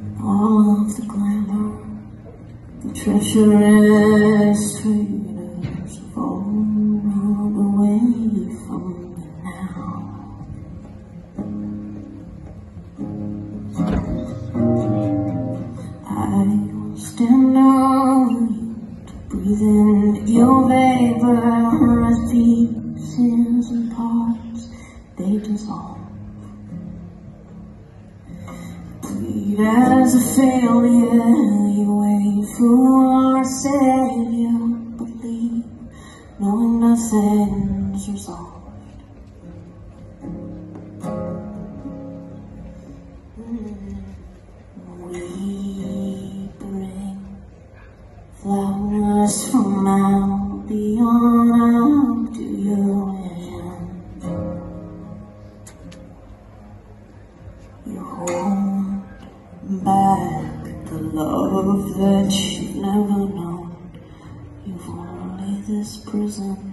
all of the glamour, the treacherous traders have all run away from me now. I will stand over you to breathe in your vapor as pieces and parts they dissolve. Bleed as a failure, you wait for a savior, believe, knowing nothing's resolved. We bring flowers from out beyond up to your vision. You hold back the love that you've never known. You've only this prison.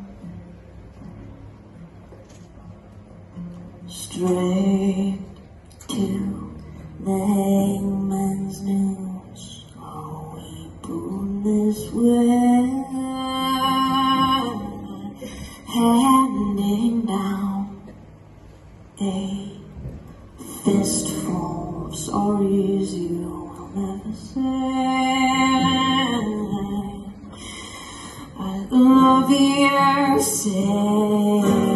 Straight to the hangman's noose. Are we born this way? Handing down a fistful of sorries you will never say. I love you, say.